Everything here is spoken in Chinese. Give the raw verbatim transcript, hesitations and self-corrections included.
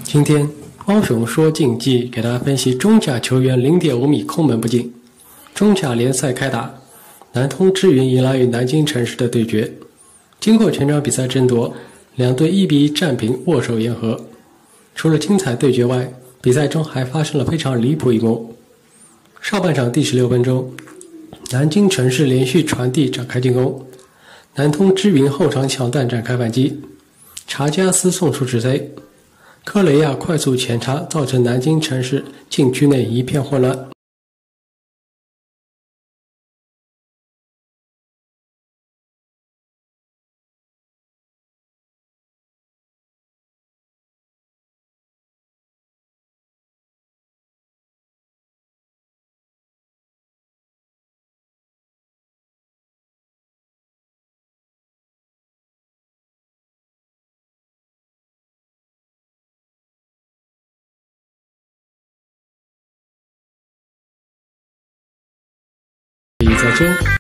今天猫熊说竞技给大家分析中甲球员 零点五 米空门不进。中甲联赛开打，南通知云迎来与南京城市的对决。经过全场比赛争夺，两队一比一战平，握手言和。除了精彩对决外，比赛中还发生了非常离谱一幕。上半场第十六分钟，南京城市连续传递展开进攻，南通知云后场抢断展开反击，查加斯送出直塞，科雷亚快速前插，造成南京城市禁区内一片混乱。比赛中